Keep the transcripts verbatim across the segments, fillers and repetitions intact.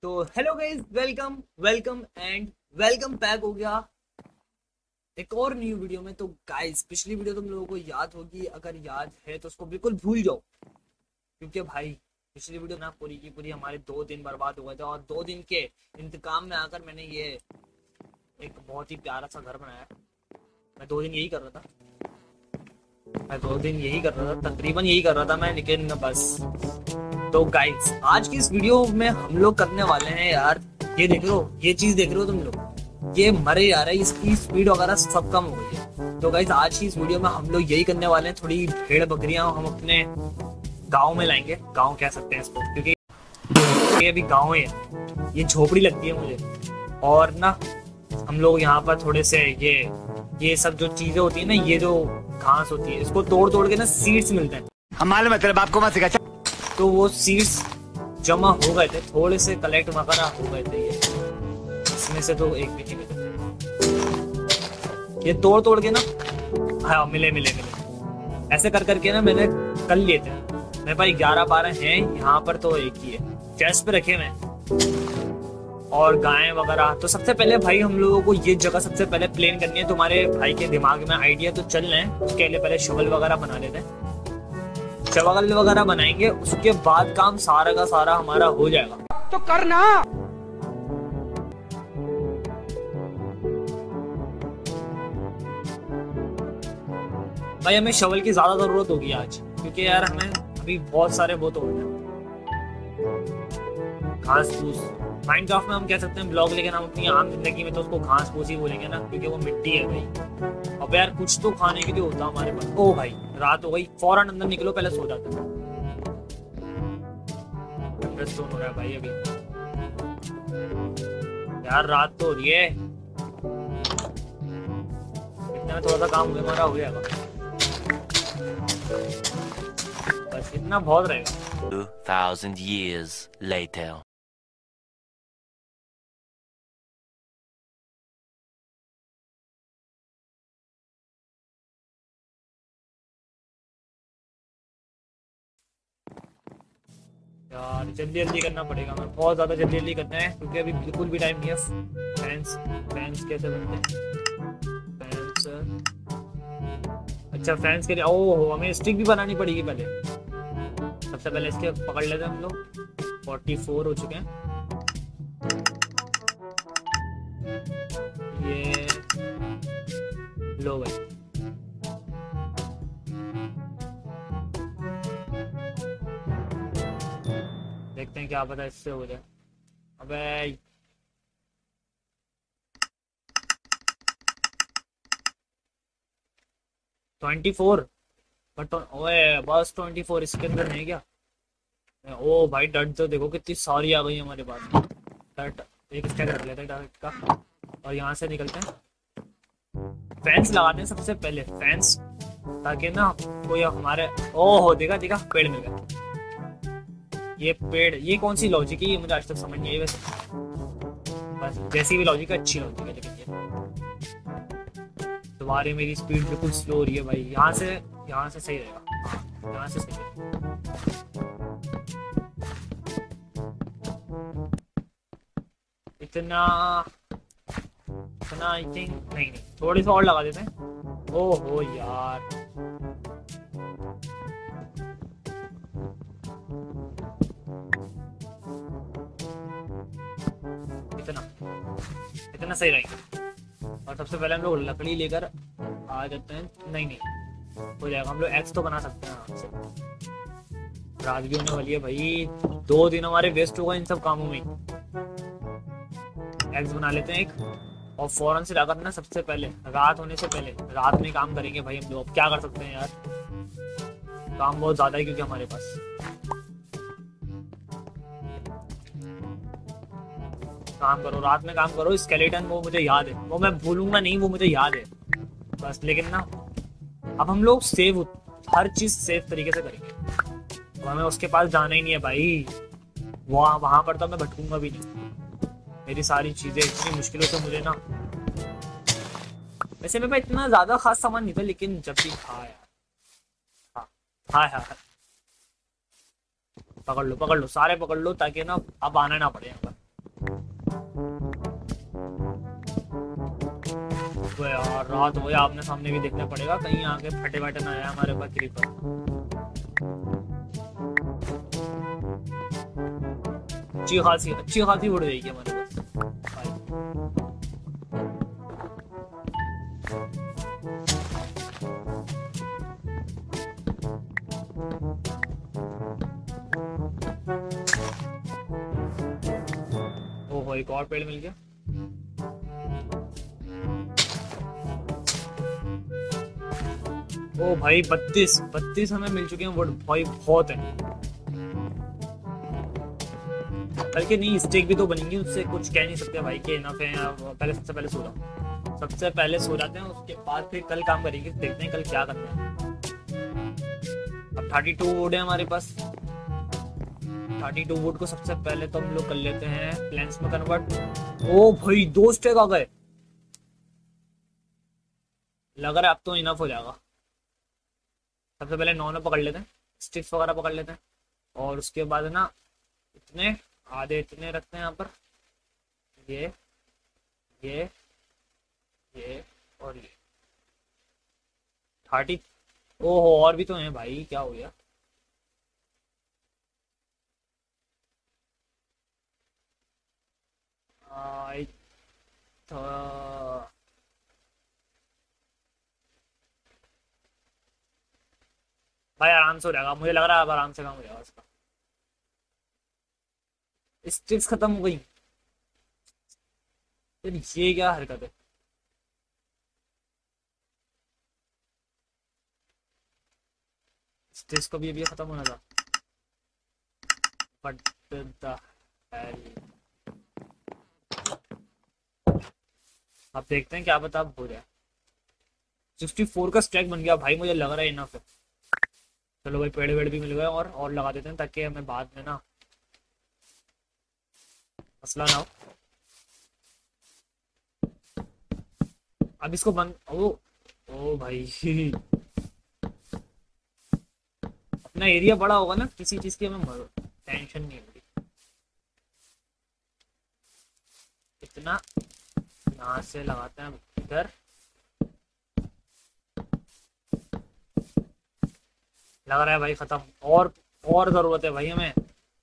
तो hello guys, welcome welcome and welcome back हो गया एक और न्यू वीडियो में। तो गाइस, पिछली वीडियो तुम लोगों को याद होगी, अगर याद है तो उसको बिल्कुल भूल जाओ, क्योंकि भाई पिछली वीडियो ना पूरी की पूरी हमारे दो दिन बर्बाद हो गए थे। और दो दिन के इंतकाम में आकर मैंने ये एक बहुत ही प्यारा सा घर बनाया। मैं दो दिन यही कर रहा था मैं दो दिन यही कर रहा था तकरीबन यही कर रहा था मैं, लेकिन बस। तो गाइस, आज की इस वीडियो में हम लोग करने वाले हैं यार, ये देख लो, ये चीज देख रहे हो तुम लोग, ये मरे जा रहा है, इसकी स्पीड वगैरह सब कम हो गई है। तो गाइस, आज की इस वीडियो में हम लोग यही करने वाले हैं, थोड़ी भेड़ बकरियां हम अपने गांव में लाएंगे। गांव कह सकते हैं इसको, क्योंकि ये अभी गांव है, ये झोपड़ी लगती है मुझे। और ना हम लोग यहाँ पर थोड़े से ये ये सब जो चीजें होती है ना, ये जो घास होती है, इसको तोड़ तोड़ के ना सीड्स मिलते हैं। हमारे मतलब आपको मत सिखा। तो वो सीड्स जमा हो गए थे, थोड़े से कलेक्ट वगैरह हो गए थे, ये इसमें से तो एक भी नहीं मिले। ये तोड़ तोड़ के ना, हाँ मिले मिले मिले ऐसे कर करके ना मैंने कर लिए थे। मेरे पास ग्यारह बारह हैं, यहाँ पर तो एक ही है, चेस्ट पे रखे हुए। और गायें वगैरह। तो सबसे पहले भाई हम लोगों को ये जगह सबसे पहले प्लेन करनी है। तुम्हारे भाई के दिमाग में आइडिया तो चल रहे हैं, उसके लिए पहले शवल वगैरह बना लेते हैं। शवल वगैरह बनाएंगे, उसके बाद काम सारा का सारा हमारा हो जाएगा। तो करना। भाई हमें शवल की ज्यादा जरूरत होगी आज, क्योंकि यार हमें अभी बहुत सारे वो तोड़ने हैं, घास फूस। माइनक्राफ्ट में हम कह सकते हैं ब्लॉग, लेकिन हम अपनी आम जिंदगी में तो उसको घास फूस ही बोलेंगे ना, क्योंकि वो मिट्टी है भाई। अब यार कुछ तो खाने के लिए होता हमारे पास। ओ भाई, रात हो गई, फौरन अंदर निकलो, पहले सो जाते हैं। हो रहा है भाई अभी यार, रात तो हो रही है। इतने में थोड़ा सा काम हुआ हमारा हो जाएगा, बस इतना बहुत रहेगा। two thousand years later. यार जल्दी जल्दी करना पड़ेगा, मैं बहुत ज्यादा जल्दी जल्दी करना है, क्योंकि अभी बिल्कुल भी टाइम नहीं है। फैंस फैंस कैसे बनते हैं? फैंस, अच्छा फैंस के लिए ओह हमें स्टिक भी बनानी पड़ेगी पहले। सबसे पहले इसके पकड़ लेते हैं हम लोग। फोर्टी फोर हो चुके हैं ये। लो भाई, देखते हैं क्या पता इससे हो जाए। अबे ट्वेंटी फोर, बट ओए बस ट्वेंटी फोर इसके अंदर नहीं क्या? ओ भाई, डट तो देखो कितनी सारी आ गई हमारे पास। डट एक स्टैक रख लेते हैं डट का, और यहाँ से निकलते हैं। फैंस लगाते हैं सबसे पहले, फैंस, ताकि ना कोई हमारे। ओहो देखा देखा, पेड़ मिल गया। ये पेड़, ये कौन सी लॉजिक है, ये मुझे आज तक समझ नहीं आई वैसे। बस जैसी भी लॉजिक है, अच्छी लॉजिक है, लेकिन ये तुम्हारे मेरी स्पीड बिल्कुल स्लो हो रही है भाई। यहाँ से यहाँ से सही रहेगा, यहाँ से सही रहेगा। इतना इतना आई थिंक नहीं नहीं थोड़ी सी और लगा देते हैं। ओहो यार, इतना इतना सही रहेगा। और सबसे पहले हम लोग लकड़ी लेकर आ जाते हैं। नहीं नहीं हो जाएगा, हम लोग एक्स तो बना सकते हैं आराम से। रात भी होने वाली है भाई, दो दिन हमारे वेस्ट होगा इन सब कामों में। एक्स बना लेते हैं एक, और फौरन से जाकर ना सबसे पहले रात होने से पहले रात में काम करेंगे भाई हम लोग। अब क्या कर सकते हैं यार, काम बहुत ज्यादा है क्योंकि हमारे पास। काम करो, रात में काम करो। स्केलेटन वो मुझे याद है, वो मैं भूलूंगा नहीं, वो मुझे याद है बस। लेकिन ना अब हम लोग सेव, हर चीज सेफ तरीके से करेंगे। तो हमें उसके पास जाना ही नहीं है भाई, वहाँ वहां पर तो मैं भटकूंगा भी नहीं। मेरी सारी चीजें इतनी मुश्किलों से मुझे ना, वैसे मेरे पास इतना ज्यादा खास सामान नहीं था, लेकिन जब भी था यार। हाँ हाँ हाँ, पकड़ लो पकड़ लो, सारे पकड़ लो, ताकि ना अब आना ना पड़े यहाँ पर। रात हो या आपने सामने भी देखना पड़ेगा, कहीं आके फटे वटे ना आया हमारे पास क्रीपर। अच्छी खासी अच्छी खासी उड़ जाएगी हमारे पास भाई। ओहो, एक और पेड़ मिल गया। ओ भाई, बत्तीस बत्तीस हमें मिल चुके हैं वुड भाई, बहुत है। बल्कि नहीं, स्टेक भी तो बनेंगी उससे, कुछ कह नहीं सकते भाई के इनफ है। पहले सबसे पहले सो जाओ, सबसे पहले सो जाते हैं, उसके बाद फिर कल काम करेंगे, देखते हैं कल क्या करना है। अब थर्टी टू वुड है हमारे पास। थर्टी टू वुड को सबसे पहले तो हम लोग कर लेते हैं प्लैंक्स में कन्वर्ट। ओ भाई, दो स्टेक आ गए, लग रहा है अब तो इनफ हो जाएगा। सबसे पहले नौ नौ पकड़ लेते हैं, स्टिक्स वगैरह पकड़ लेते हैं, और उसके बाद ना इतने आधे इतने रखते हैं यहाँ पर, ये ये ये और ये थर्टी। ओहो, और भी तो हैं भाई, क्या हो गया। आई था भाई, आराम से हो जाएगा, मुझे लग रहा है अब आराम से काम हो जाएगा उसका। स्टिक्स खत्म हो गई, फिर ये क्या हरकत है। स्टिक्स को भी अभी खत्म होना था, बट द हेल। अब देखते हैं क्या पता अब हो जाए। सिक्सटी फोर का स्टैक बन गया भाई, मुझे लग रहा है इनफ है। चलो भाई, पेड़ वेड़ भी मिल गए, और और लगा देते हैं ताकि हमें बाद में ना मसला ना हो। अब इसको बंद, ओ ओ भाई अपना एरिया बड़ा होगा ना, किसी चीज की हमें टेंशन नहीं होगी। इतना यहाँ से लगाते हैं इधर, लग रहा है भाई खत्म। और और जरूरत है भाई हमें,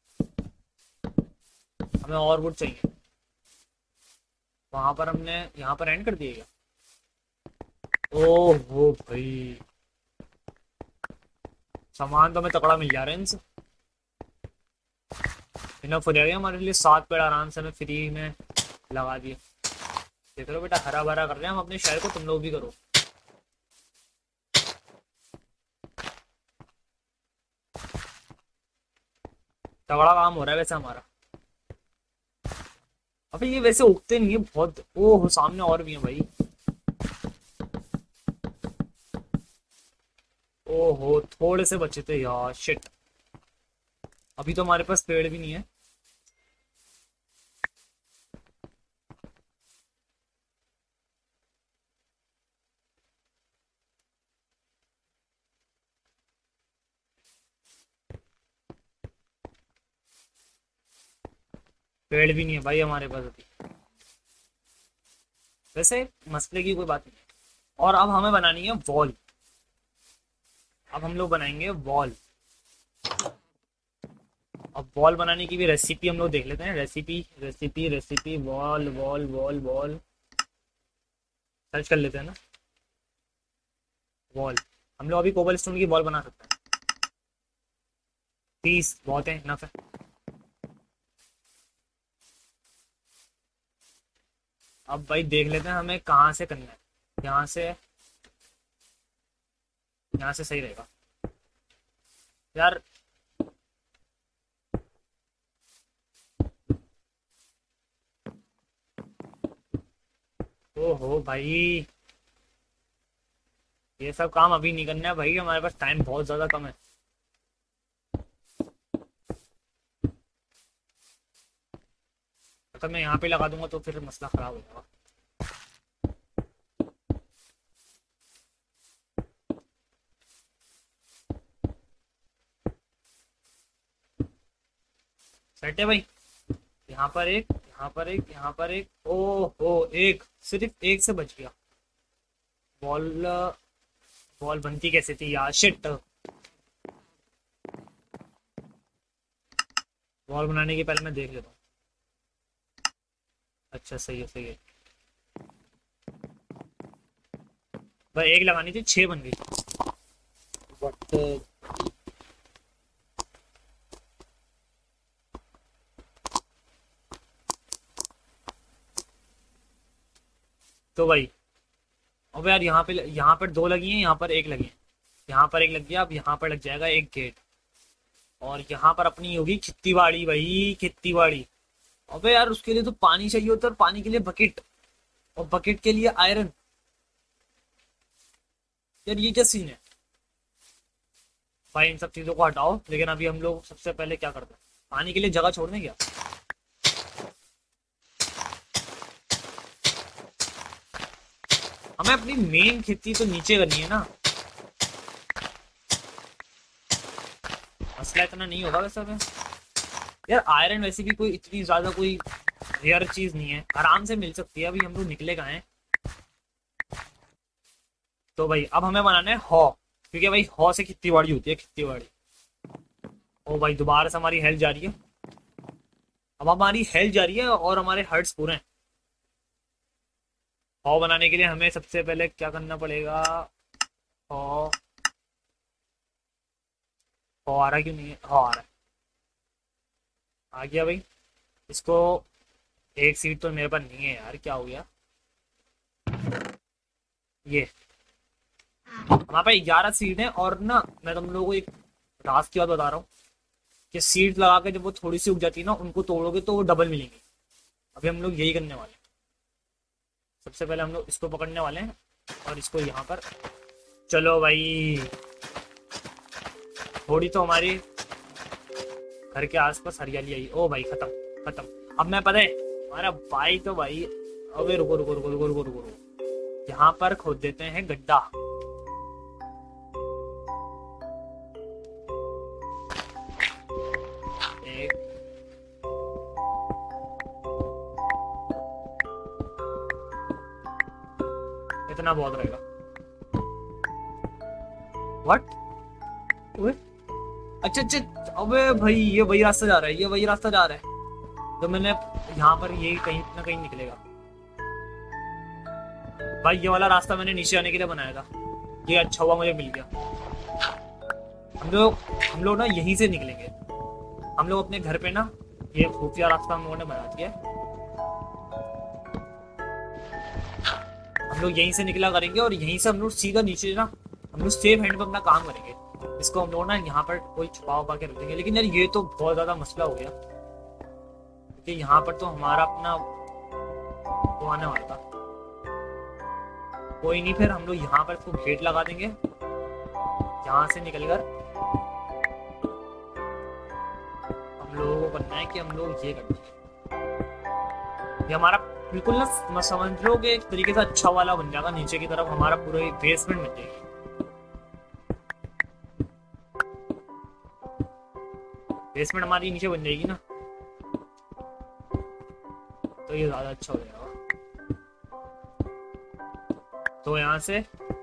हमें और वुड चाहिए। वहां पर हमने यहाँ पर एंड कर दिएगा। ओह वो भाई, सामान तो हमें तकड़ा मिल जा रहा है इनसे। इनफ हो जाएगा हमारे लिए, सात पेड़ आराम से हमें फ्री में लगा दिए। देख लो बेटा, हरा भरा कर रहे हैं हम अपने शहर को, तुम लोग भी करो। तगड़ा काम हो रहा है वैसे हमारा। अबे ये वैसे उगते नहीं है बहुत। ओह, सामने और भी है भाई। ओहो, थोड़े से बचे थे यार, शिट। अभी तो हमारे पास पेड़ भी नहीं है। पेड़ भी नहीं है भाई हमारे पास अभी। वैसे मसले की कोई बात नहीं। और अब हमें बनानी है वॉल। अब हम लोग बनाएंगे वॉल। अब वॉल बनाने की भी रेसिपी हम लोग देख लेते हैं। रेसिपी रेसिपी रेसिपी वॉल वॉल वॉल वॉल सर्च कर लेते हैं ना। वॉल, हम लोग अभी कोबल स्टोन की वॉल बना सकते हैं। तीस बहुत है, इनफ है। अब भाई देख लेते हैं हमें कहाँ से करना है। यहाँ से, यहाँ से सही रहेगा यार। ओहो भाई, ये सब काम अभी नहीं करना है भाई, हमारे पास टाइम बहुत ज्यादा कम है। अगर मैं यहाँ पे लगा दूंगा तो फिर मसला खराब हो जाएगा। सेट है भाई। यहाँ पर एक, यहाँ पर एक, यहाँ पर एक। ओहो, एक सिर्फ एक से बच गया। वॉल वॉल बनती कैसे थी यार, शिट। वॉल बनाने के पहले मैं देख लेता हूँ। अच्छा सही है सही है। भाई एक लगानी थी, छह बन गई। बट तो भाई अब यार यहाँ पे यहाँ पर दो लगी हैं, यहाँ पर एक लगी है, यहाँ पर एक लग गया, अब यहाँ पर लग जाएगा एक गेट। और यहाँ पर अपनी होगी खेती बाड़ी भाई, खेती बाड़ी। अबे यार उसके लिए तो पानी चाहिए होता है, और पानी के लिए बकेट, और बकेट के लिए आयरन। यार ये क्या सीन है भाई, इन सब चीजों को हटाओ। लेकिन अभी हम लोग सबसे पहले क्या करते हैं, पानी के लिए जगह छोड़ दें क्या। हमें अपनी मेन खेती तो नीचे करनी है ना, मसला इतना नहीं होगा वैसे में। यार आयरन वैसे भी कोई इतनी ज्यादा कोई रेयर चीज नहीं है, आराम से मिल सकती है। अभी हम लोग निकले कहाँ हैं। तो भाई अब हमें बनाना है हॉ, क्योंकि भाई हॉ से खेती बाड़ी होती है, खेती बाड़ी। ओ भाई दोबारा से हमारी हेल्थ जा रही है, अब हमारी हेल्थ जा रही है और हमारे हर्ट्स पूरे हैं। हॉ बनाने के लिए हमें सबसे पहले क्या करना पड़ेगा, हॉ हॉ आ रहा क्यों नहीं है, हॉ आ रहा है, आ गया भाई। इसको एक सीट तो मेरे पास नहीं है यार, क्या हो गया। ये हमारे पास ग्यारह सीट है, और ना मैं तुम लोगों को एक राज की बात बता रहा हूँ कि सीट लगा के जब वो थोड़ी सी उग जाती है ना, उनको तोड़ोगे तो वो डबल मिलेंगी। अभी हम लोग यही करने वाले हैं। सबसे पहले हम लोग इसको पकड़ने वाले हैं और इसको यहाँ पर, चलो भाई थोड़ी तो हमारी घर के आसपास हरियाली आई। ओ भाई खत्म खत्म। अब मैं पता है हमारा भाई तो भाई, अबे रुको रुको रुको रुको रुको रुको रुको, यहाँ पर खोद देते हैं गड्ढा। एक इतना बहुत रहेगा। व्हाट, अच्छा अच्छा, अबे भाई ये वही रास्ता जा रहा है, ये वही रास्ता जा रहा है तो मैंने यहाँ पर यही कहीं ना कहीं निकलेगा। भाई ये वाला रास्ता मैंने नीचे आने के लिए बनाया था, ये अच्छा हुआ मुझे मिल गया। हम लोग हम लोग ना यहीं से निकलेंगे। हम लोग अपने घर पे ना ये खुफिया रास्ता हम लोगों ने बना दिया है, हम लोग यहीं से निकला करेंगे और यहीं से हम लोग सीधा नीचे ना हम लोग सेफ हैंड पे अपना काम करेंगे। इसको हम लोग ना यहाँ पर कोई छुपा उपा के रख देंगे। लेकिन यार ये तो बहुत ज्यादा मसला हो गया, क्योंकि यहाँ पर तो हमारा अपना वो आने वाला था। कोई नहीं, फिर हम लोग यहाँ पर इसको गेट लगा देंगे, यहाँ से निकलकर हम लोगों को करना है कि हम लोग ये कर देंगे। ये हमारा बिल्कुल ना समझ लो कि एक तरीके से अच्छा वाला बन जाएगा। नीचे की तरफ हमारा पूरा बेसमेंट बन जाएगी। बेसमेंट हमारी नीचे बन जाएगी ना, तो ये ज्यादा अच्छा हो जाएगा। तो यहाँ से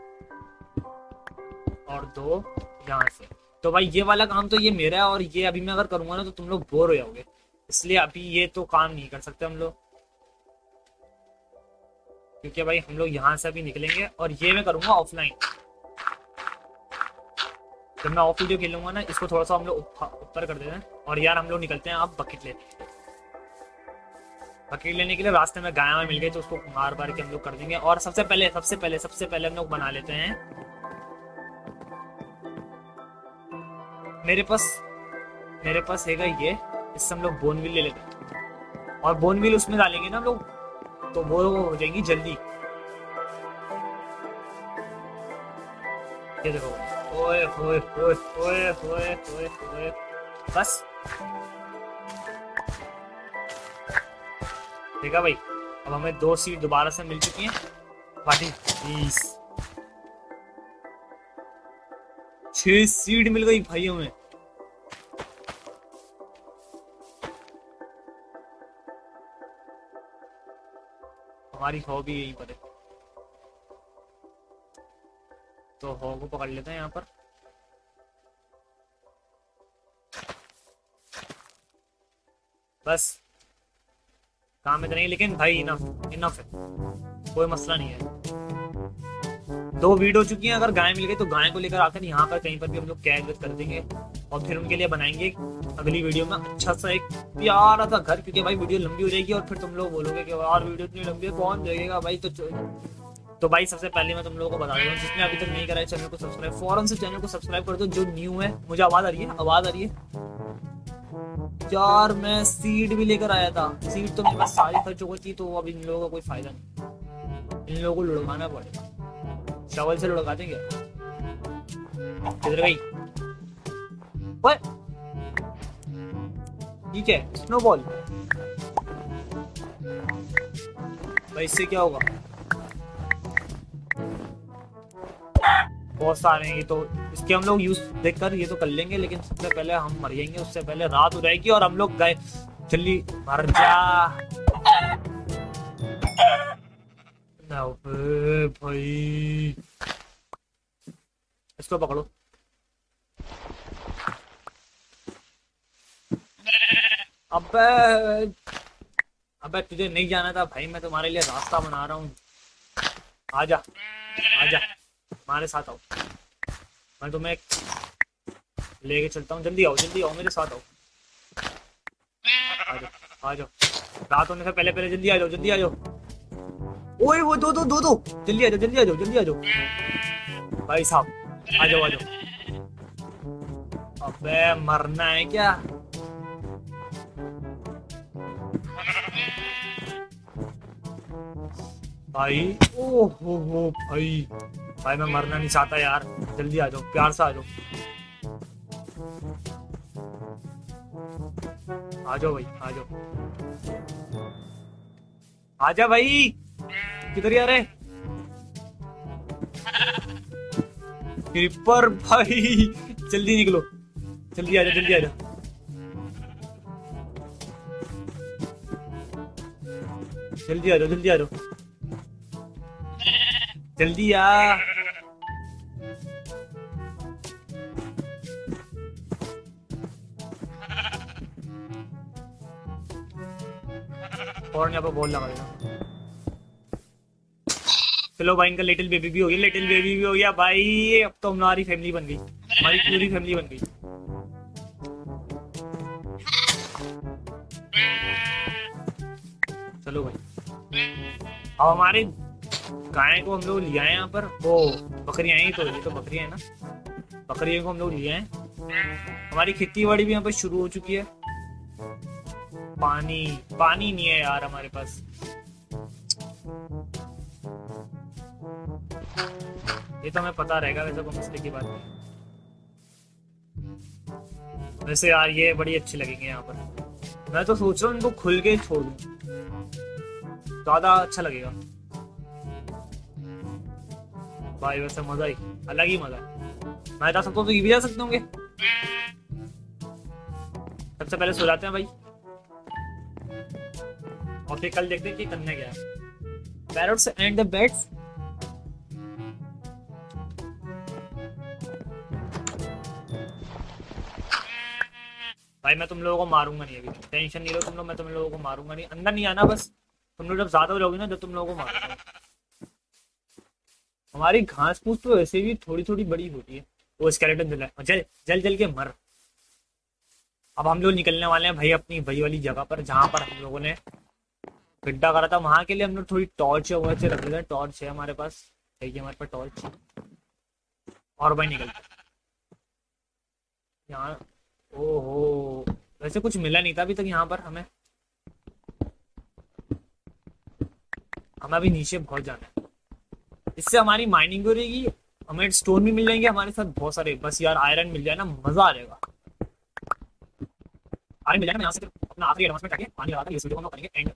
और दो यहाँ से। तो भाई ये वाला काम तो ये मेरा है, और ये अभी मैं अगर करूंगा ना तो तुम लोग बोर हो जाओगे, इसलिए अभी ये तो काम नहीं कर सकते हम लोग, क्योंकि भाई हम लोग यहाँ से अभी निकलेंगे और ये मैं करूंगा ऑफलाइन। जब मैं ऑफ वीडियो खेलूंगा ना, इसको थोड़ा सा हम लोग ऊपर कर देते हैं। और यार हम लोग निकलते हैं अब बकेट लेने। बकेट लेने के लिए रास्ते में गाय मिल गई तो उसको मार मार के हम लोग कर देंगे। और सबसे पहले सबसे पहले सबसे पहले हम लोग बना लेते हैं, मेरे पास मेरे पास हैगा ये, इससे हम लोग बोनविल ले लेते हैं। और बोनविल उसमें डालेंगे ना हम लोग तो वो हो जाएंगी जल्दी। ये देखो, ओए ओए ओए ओए ओए ओए ओए, बस देखा भाई। अब हमें दो सीट दोबारा से मिल चुकी हैं। वाटी बीस छह सीट मिल गई भाई हमें। हमारी हॉबी यही पर है। तो हॉ को पकड़ लेते हैं यहाँ पर। बस काम इतना ही, लेकिन भाई इनफ इनफ है, कोई मसला नहीं है। दो वीड हो चुकी हैं, अगर गाय मिल गई तो गाय को लेकर आकर यहाँ पर कहीं पर भी हम लोग कैद कर देंगे और फिर उनके लिए बनाएंगे अगली वीडियो में अच्छा सा एक प्यारा सा घर, क्योंकि भाई वीडियो लंबी हो जाएगी और फिर तुम लोग बोलोगे कि यार वीडियो इतनी लंबी है कौन देखेगा भाई। तो तो भाई सबसे पहले मैं तुम लोगों को बता दूँ, जिसने अभी तक नहीं करा है चैनल को सब्सक्राइब, फौरन से चैनल को सब्सक्राइब कर दो जो न्यू है। मुझे आवाज आ रही है, आवाज आ रही है यार। मैं सीड भी लेकर आया था, सीड तो मेरे पास सारी खर्च हो गई थी, तो अब इन लोगों का कोई फायदा नहीं, इन लोगों को लुढ़काना पड़ेगा। शवल से लुढ़का देंगे। किधर गई ओए? ठीक है, स्नोबॉल भाई, इससे क्या होगा? बहुत सारे हैं ये, तो इसके हम लोग यूज देखकर ये तो कर लेंगे, लेकिन सबसे पहले हम मर जाएंगे, उससे पहले रात हो जाएगी और हम लोग गए। जल्दी मर जा भाई, इसको पकड़ो। अबे अबे तुझे नहीं जाना था भाई, मैं तुम्हारे लिए रास्ता बना रहा हूँ। आजा आजा हमारे साथ आओ, मैं तुम्हें लेके चलता हूँ। जल्दी आओ जल्दी आओ, मेरे साथ आओ। आ जाओ आ जाओ, रात होने से पहले पहले जल्दी आ जाओ, जल्दी आ जाओ। ओए वो दो दो दो दो जल्दी आ जाओ जल्दी आ जाओ जल्दी आ जाओ भाई साहब, आ जाओ आ जाओ। अबे मरना है क्या? भाई ओह हो हो भाई, भाई मैं मरना नहीं चाहता यार, जल्दी आ जाओ, प्यार से आ जाओ। आ जाओ भाई आ जाओ, आ जा भाई, किधर जा रहे? क्रीपर भाई जल्दी निकलो, जल्दी आ जाओ जल्दी आ जाओ, जल्दी आ जाओ जल्दी आ जाओ, जल्दी आ। और यहाँ पर बॉल लगा देना। चलो भाई, इनका लिटिल बेबी भी हो गया, लिटिल बेबी भी हो गया भाई। अब तो हमारी फैमिली बन गई, हमारी पूरी फैमिली बन गई। चलो भाई, अब हमारे गाय को हम लोग लिया है यहाँ पर, वो बकरियां हैं, तो ये तो बकरियां हैं ना, बकरियों को हम लोग लिया है। हमारी खेती बाड़ी भी यहाँ पर शुरू हो चुकी है। पानी पानी नहीं है यार हमारे पास। ये तो हमें पता रहेगा, वैसे कोई मसले की बात नहीं। वैसे यार ये बड़ी अच्छी लगेंगे यहाँ पर, मैं तो सोच रहा हूँ इनको खुल के छोड़ दूं, ज्यादा अच्छा लगेगा भाई। वैसे मजा ही अलग ही मजा है। मैं जा सकता हूँ तो ये भी जा सकते होंगे। सबसे पहले सो जाते हैं भाई, और फिर कल देखते हैं कि करना क्या है। पैरट्स एंड द बैट्स, भाई मैं तुम लोगों को मारूंगा नहीं, अभी टेंशन नहीं लो तुम लोग, मैं तुम लोगों को मारूंगा नहीं। अंदर नहीं आना बस, तुम लोग जब ज्यादा हो जाओगे ना, जब तुम लोगों को मारूंगा। हमारी घास फूस तो ऐसे भी थोड़ी थोड़ी बड़ी होती है। वो स्केलेटन जल जल जल जल के मर। अब हम लोग निकलने वाले हैं भाई अपनी वही वाली जगह पर जहाँ पर हम लोगों ने गड्ढा करा था। वहां के लिए हम लोग थोड़ी टॉर्च है वो अच्छे रख लेते हैं। टॉर्च है हमारे पास, देखिए हमारे पास टॉर्च। और भाई निकलते यहाँ। ओहो, वैसे कुछ मिला नहीं था अभी तक यहाँ पर हमें। हमें अभी नीचे बहुत जाना है, इससे हमारी माइनिंग हो रहेगी, हमें स्टोन भी मिल जाएंगे हमारे साथ बहुत सारे। बस यार आयरन मिल जाए ना, मजा आ जाएगा। आयरन मिल जाए ना, यहाँ से अपना आखिरी एडवांसमेंट करके पानी लगाकर इस वीडियो को हम करेंगे एंड।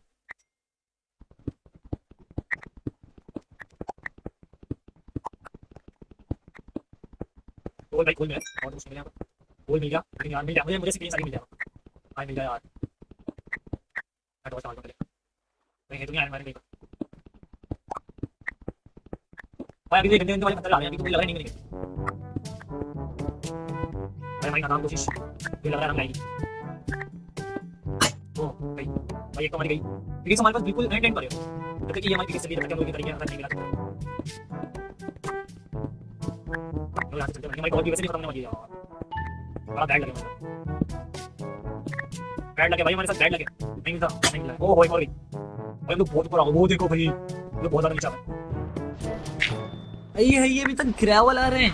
गोल भाई गोल मिला और कुछ मिला, गोल मिल गया। लेकिन यार मिल गया मुझे, मुझे स्क्रीन सारी मिल जाएगा। आयरन मिल जाए यार, मैं तो बस आगे पहले नहीं है, तुम्हें आयरन मारने नहीं। भाई अभी गंदे गंदे वाले पत्थर आ रहे हैं, अभी तो मुझे लग रहा है नहीं मिलेंगे। भाई हमारी नाकाम कोशिश, ये लग रहा है हम लाएंगे। ओ भाई भाई एक तो हमारी गई, क्योंकि हमारे पास बिल्कुल एंड एंड पर है, जब तक कि ये हमारी किसी तरीके से तरीके अंदर नहीं मिला सकते। तो यहाँ से चलते हैं, हमारी कॉल भी वैसे भी खत्म होने वाली है यार। बड़ा बैड लगे मुझे, बैड लगे भाई, हमारे साथ बैड लगे। नहीं था, नहीं मिला। ओ हो एक और गई भाई, हम लोग बहुत ऊपर आ गए। वो देखो भाई, हम लोग बहुत ज्यादा नीचे आ गए। ये है, ये अभी तक ग्रेवल आ रहे हैं।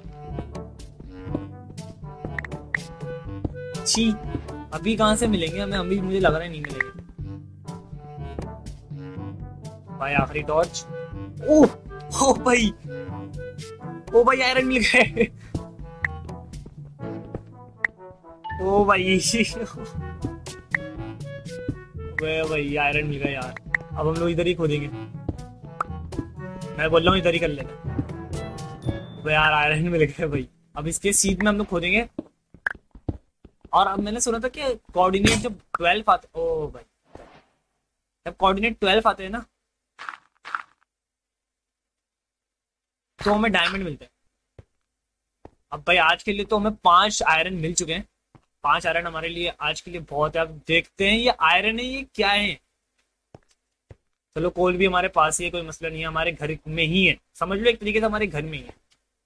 छी, अभी कहाँ से मिलेंगे हमें? अभी मुझे लग रहा है नहीं मिलेंगे भाई। आखिरी टॉर्च। ओह ओ भाई, ओ भाई आयरन मिल गए। ओ भाई वे भाई आयरन मिल गया यार। अब हम लोग इधर ही खोदेंगे, मैं बोल रहा हूँ इधर ही कर लेना। वे यार आयरन मिल गए भाई। अब इसके सीध में हम लोग खोदेंगे। और अब मैंने सुना था कि कोऑर्डिनेट जब ट्वेल्व आते, ओ भाई जब कोऑर्डिनेट ट्वेल्व आते हैं ना तो हमें डायमंड मिलते हैं। अब भाई आज के लिए तो हमें पांच आयरन मिल चुके हैं। पांच आयरन हमारे लिए आज के लिए बहुत है। अब देखते हैं ये आयरन है ये क्या है। चलो कोल भी हमारे पास ही है, कोई मसला नहीं है, हमारे घर में ही है, समझ लो एक तरीके से हमारे घर में ही है।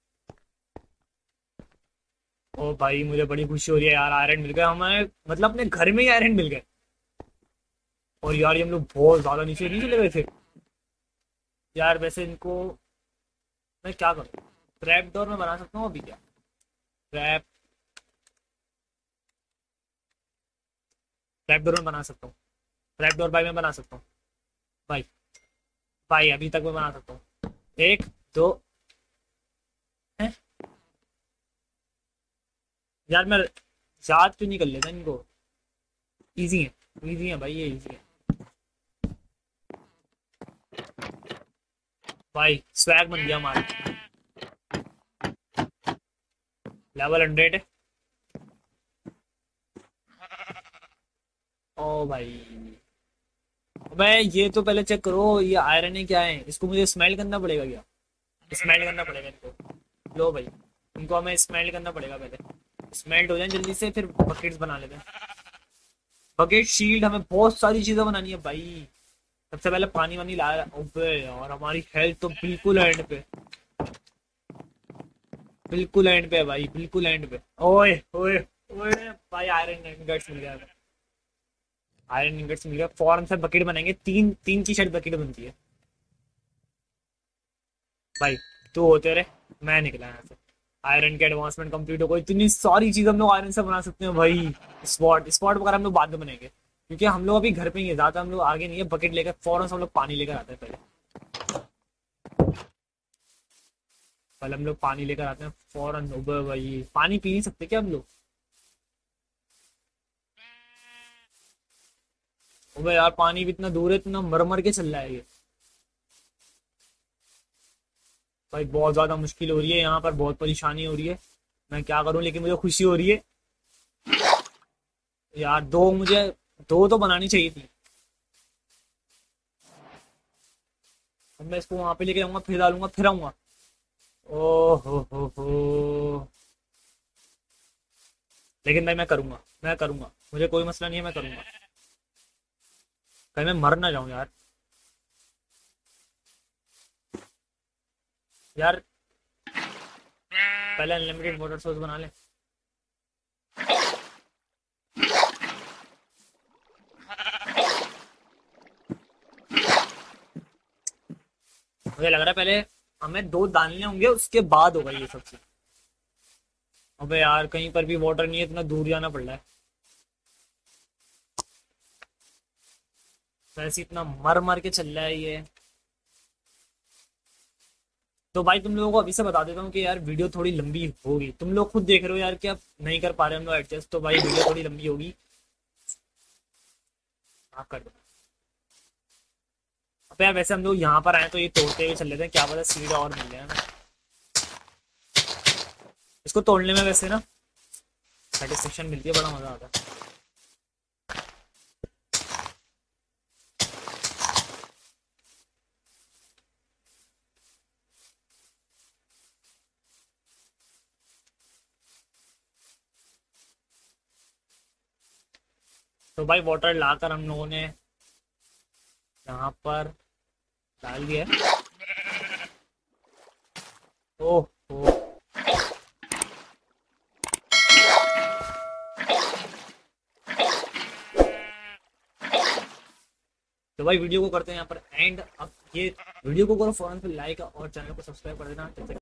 ओ भाई मुझे बड़ी खुशी हो रही है यार, आयरन मिल गया हमें, मतलब अपने घर में ही आयरन मिल गए। और यार ये हम लोग बहुत ज्यादा नीचे नहीं चले गए थे यार। वैसे इनको मैं क्या करूँ? ट्रैप डोर में बना सकता हूँ अभी क्या? ट्रैप ट्रैप डोर में बना सकता हूँ। ट्रैप डोर भाई मैं बना सकता हूँ भाई। भाई अभी तक मैं बना सकता हूँ। एक दो है यार, मैं याद क्यों नहीं कर लेता इनको? इजी है, इजी है भाई, ये इजी है भाई। स्वैग बन गया हमारा, लेवल हंड्रेड है। ओ भाई भाई ये तो पहले चेक करो, ये आयरन है क्या है? इसको मुझे स्मेल करना पड़ेगा क्या? स्मेल करना पड़ेगा इनको। लो भाई इनको हमें स्मेल करना पड़ेगा पहले। स्मेल्ट हो जाए जल्दी से, फिर बकेट्स बना लेते हैं। बकेट, शील्ड, हमें बहुत सारी चीजें बनानी है भाई। सबसे पहले पानी वानी लाया। अबे यार हमारी हेल्थ तो बिल्कुल एंड पे, बिल्कुल एंड पे है भाई, बिल्कुल एंड पे। ओए ओए ओए भाई आयरन इंगट्स मिल गया। आयरन इंगट्स मिल गया, फौरन से बकेट बनाएंगे। तीन तीन की शायद बकेट बनती है भाई। तू होते रहे, मैं निकला यहाँ से। आयरन के एडवांसमेंट कंप्लीट हो गई। इतनी सारी चीज हम लोग आयरन से बना सकते हैं भाई। स्पॉट स्पॉट वगैरह हम लोग बाद में बनाएंगे, क्योंकि हम लोग अभी घर पे ही है, ज्यादा हम लोग आगे नहीं है। बकेट लेकर फौरन से हम लोग पानी लेकर आते हैं। पहले पहले हम लोग पानी लेकर आते हैं फौरन। उबर भाई पानी पी नहीं सकते क्या हम लोग? उबर यार पानी भी इतना दूर है, इतना मर मर के चल रहा है ये भाई। बहुत ज्यादा मुश्किल हो रही है यहाँ पर, बहुत परेशानी हो रही है। मैं क्या करूं, लेकिन मुझे खुशी हो रही है यार। दो मुझे दो तो बनानी चाहिए थी। अब मैं इसको वहां पे लेके जाऊंगा, फिर डालूंगा, फिर आऊंगा। ओ हो हो हो लेकिन भाई मैं करूंगा, मैं करूंगा, मुझे कोई मसला नहीं है, मैं करूंगा। कहीं मैं मर ना जाऊं यार। यार पहले अनलिमिटेड वाटर सोर्स बना ले। मुझे लग रहा है पहले हमें दो डालने होंगे, उसके बाद होगा ये सब चीज। अबे यार कहीं पर भी वाटर नहीं है, इतना दूर जाना पड़ रहा है। वैसे इतना मर मर के चल रहा है ये। तो भाई तुम लोगों को अभी से बता देता हूँ कि यार वीडियो थोड़ी लंबी होगी। तुम लोग खुद देख रहे हो यार कि अब नहीं कर पा रहे हम लोग एडजस्ट, तो भाई वीडियो थोड़ी लंबी होगी, आप कर दो। अब यार वैसे हम लोग यहाँ पर आए तो ये तोड़ते हुए चल लेते हैं, क्या पता सीढ़ी और मिल जाए ना। इसको तोड़ने में वैसे ना सेटिस्फेक्शन मिलती है, बड़ा मजा आता है। तो भाई वाटर लाकर हम लोगों ने यहाँ पर डाल दिया है। ओह ओह तो भाई वीडियो को करते हैं यहाँ पर एंड। अब ये वीडियो को करो फौरन से लाइक और चैनल को सब्सक्राइब कर देना।